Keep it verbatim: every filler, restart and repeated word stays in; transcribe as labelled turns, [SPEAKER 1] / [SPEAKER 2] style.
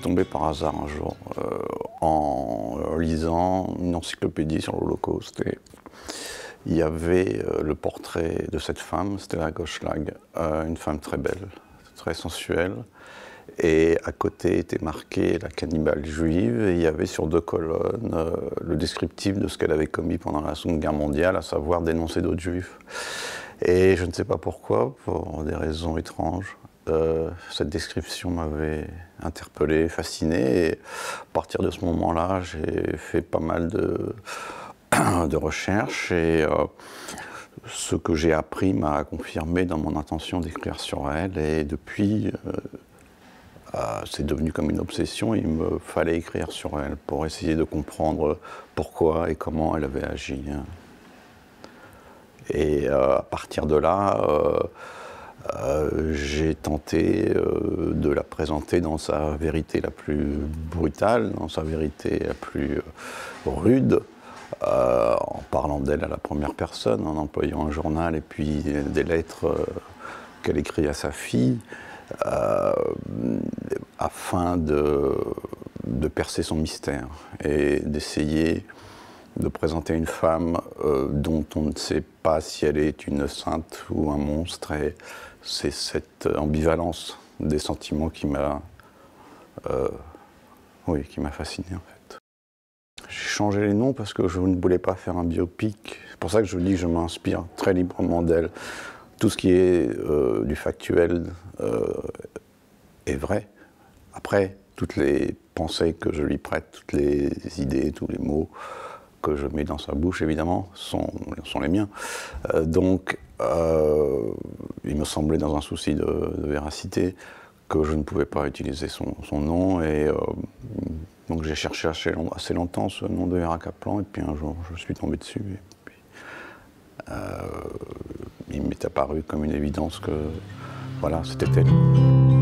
[SPEAKER 1] tombé par hasard un jour euh, en lisant une encyclopédie sur l'Holocauste et il y avait euh, le portrait de cette femme, Stella Gottschlag, euh, une femme très belle, très sensuelle, et à côté était marqué la cannibale juive et il y avait sur deux colonnes euh, le descriptif de ce qu'elle avait commis pendant la Seconde Guerre mondiale, à savoir dénoncer d'autres juifs. Et je ne sais pas pourquoi, pour des raisons étranges, euh, cette description m'avait interpellé, fasciné, et à partir de ce moment-là, j'ai fait pas mal de, de recherches, et euh, ce que j'ai appris m'a confirmé dans mon intention d'écrire sur elle, et depuis, euh, euh, c'est devenu comme une obsession, il me fallait écrire sur elle pour essayer de comprendre pourquoi et comment elle avait agi. Et euh, à partir de là, euh, euh, j'ai tenté euh, de la présenter dans sa vérité la plus brutale, dans sa vérité la plus euh, rude, euh, en parlant d'elle à la première personne, en employant un journal et puis des lettres euh, qu'elle écrit à sa fille, euh, afin de, de percer son mystère et d'essayer de présenter une femme euh, dont on ne sait pas si elle est une sainte ou un monstre, et c'est cette ambivalence des sentiments qui m'a euh, oui, qui m'a fasciné en fait. J'ai changé les noms parce que je ne voulais pas faire un biopic, c'est pour ça que je dis que je m'inspire très librement d'elle. Tout ce qui est euh, du factuel euh, est vrai. Après, toutes les pensées que je lui prête, toutes les idées, tous les mots que je mets dans sa bouche, évidemment, sont, sont les miens. Euh, donc, euh, il me semblait, dans un souci de, de véracité, que je ne pouvais pas utiliser son, son nom. Et euh, donc, j'ai cherché assez, long, assez longtemps ce nom de Vera Kaplan, et puis un jour, je suis tombé dessus. Et puis, euh, il m'est apparu comme une évidence que, voilà, c'était elle.